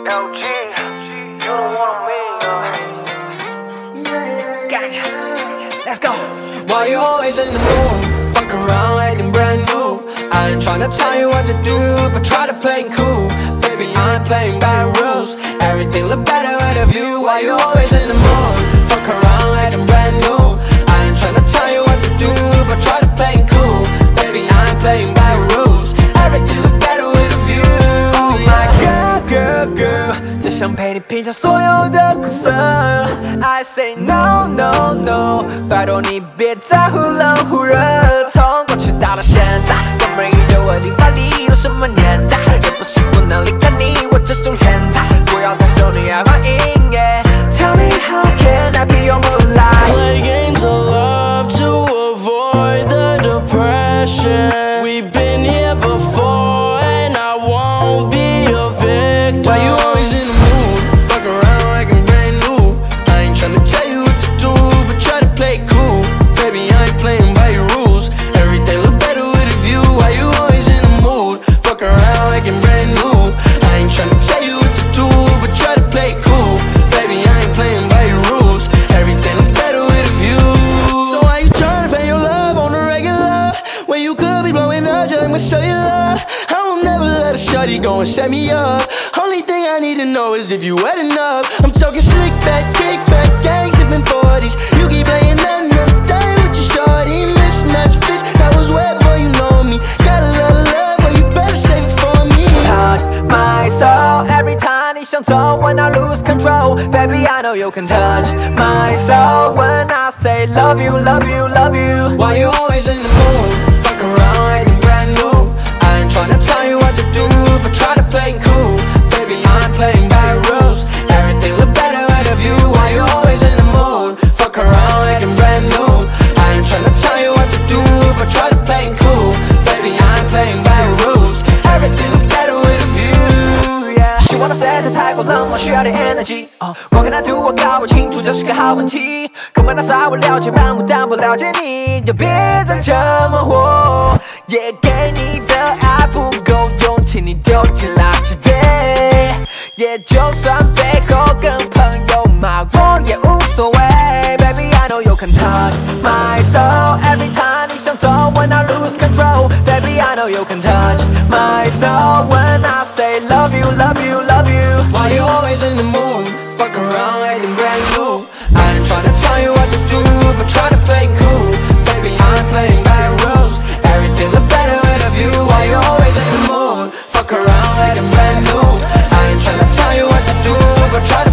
LG, you don't want me, gang, let's go. Why you always in the mood? Fuck around acting brand new. I ain't tryna tell you what to do, but try to play it cool. Baby, I ain't playing by rules. Everything look better with a view. Why you always in the mood? Fuck around acting brand new. I ain't tryna tell you what to do, but try to play it cool. Baby, I ain't playing by rules. Everything look better with a view. Oh my girl, girl, girl， 只想陪你品尝所有的苦涩。I say no, no, no， 拜托你别再忽冷忽热。从过去到现在，我们依旧稳定发力，都什么年代，也不是不能离开你，我这种天才，不要太受你爱欢迎。Tell me how can I be your moonlight？ Play games of love to avoid the depression. We've been here before, and I won't be your victim. Why you always in the mood? Fuck around like I'm brand new. I ain't tryna tell you what to do, but try to play it cool. Baby, I ain't playing by your rules. Everything look better with a view. Why you always in the mood? Fuck around like I'm brand new. I ain't tryna tell you what to do, but try to play it cool. Baby, I ain't playing by your rules. Everything look better with a view. So why you tryna fake your love on the regular, when you could be blowing up just like my cellular? I will never let a shawty go and set me up. Only thing I need to know is if you wet enough. I'm talking slick back, kick back, gang sipping 40s. You keep playing another day with your shorty. Mismatch fits, that was way before you know me. Got a lot of love, but you better save it for me. Touch my soul every time 你想走 when I lose control. Baby, I know you can touch my soul when I say love you, love you, love you. Why you always in the mood? Fuck around like I'm brand new. I ain't tryna tell you what to do, but try to play it cool. Baby, I ain't playing by rules. Everything look better with a view. Why you always in the mood? Fuck around like I'm brand new. I ain't tryna tell you what to do, but try to play it cool. Baby, I ain't playing by rules. Everything look better with a view. Yeah， 希望的 set 太过冷漠，需要点 energy。What can I do？ 我搞不清楚，这是个好问题。根本那啥我了解人物，但不了解你，就别再这么活。也给你的爱不够用，请你丢进垃圾堆。也就算背后跟朋友骂我也无所谓。Baby, I know you can touch my soul every time 你想走 when I lose control. Baby, I know you can touch my soul when I say love you, love you, love you. Why you always in the mood? Fuck around like I'm brand new. I ain't tryna tell you what to do, but try to play it cool. Baby, I ain't playing by rules. Everything look better with a view. Why you always in the mood? Fuck around like I'm brand new. I ain't tryna tell you what to do, but try